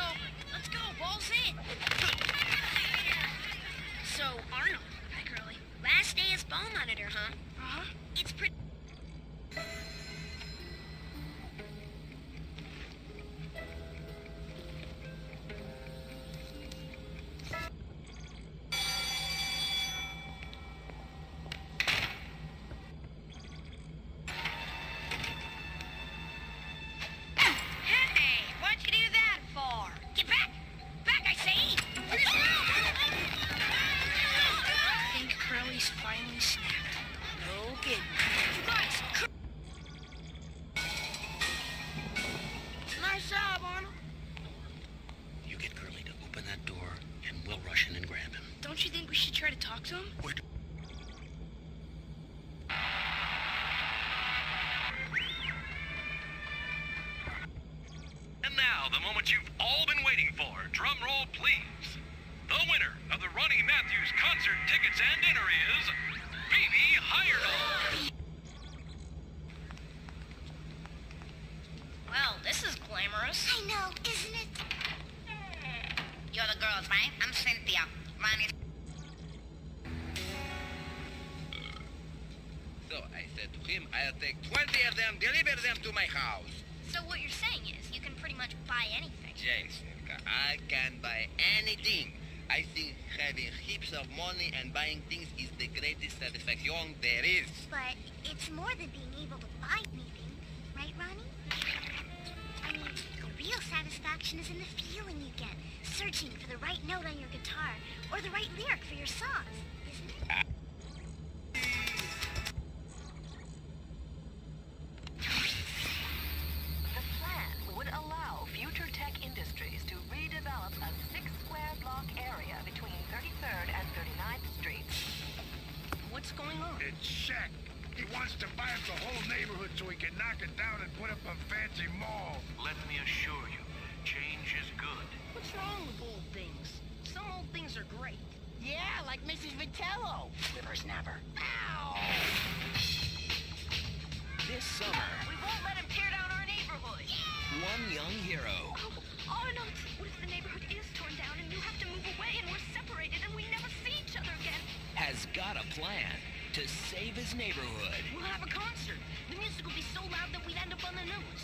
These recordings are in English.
So, let's go, balls in. So, Arnold. Hi, Curly. Last day as ball monitor, huh? Uh-huh. It's pretty... finally snapped. No kidding. You guys, nice job, Arnold. You get Curly to open that door, and we'll rush in and grab him. Don't you think we should try to talk to him? And now, the moment you've all been waiting for. Drum roll, please. The winner of the Ronnie Matthews concert tickets and dinner is Arnold. Well, this is glamorous. I know, isn't it? You're the girls, right? I'm Cynthia. Ronnie's... So I said to him, I'll take 20 of them, deliver them to my house. So what you're saying is, you can pretty much buy anything. Jason, I can buy anything. I think having heaps of money and buying things is the greatest satisfaction there is. But it's more than being able to buy anything, right, Ronnie? I mean, the real satisfaction is in the feeling you get, searching for the right note on your guitar, or the right lyric for your songs, isn't it? The plan would allow future tech industries to redevelop a 6-square block area between 33rd and 39th Streets. What's going on? It's Shaq. He wants to buy up the whole neighborhood so he can knock it down and put up a fancy mall. Let me assure you, change is good. What's wrong with old things? Some old things are great. Yeah, like Mrs. Vitello. Whippersnapper. Ow! This summer, We won't let him tear down our neighborhood. one young hero Oh, Arnold, what if the neighborhood is torn down and you have to move away and we're separated and we never see each other again? has got a plan to save his neighborhood. We'll have a concert. The music will be so loud that we'd end up on the news.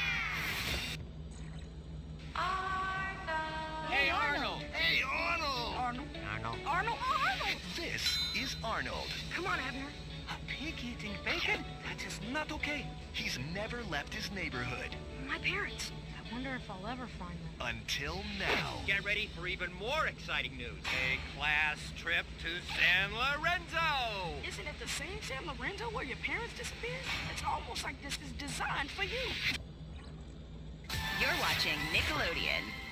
Hey, Arnold. Hey, Arnold! Arnold. This is Arnold. Come on, Abner. A pig eating bacon? That is not okay. He's never left his neighborhood. My parents. I wonder if I'll ever find them. Until now. Get ready for even more exciting news. A class trip to San Lorenzo! Isn't it the same San Lorenzo where your parents disappeared? It's almost like this is designed for you. You're watching Nickelodeon.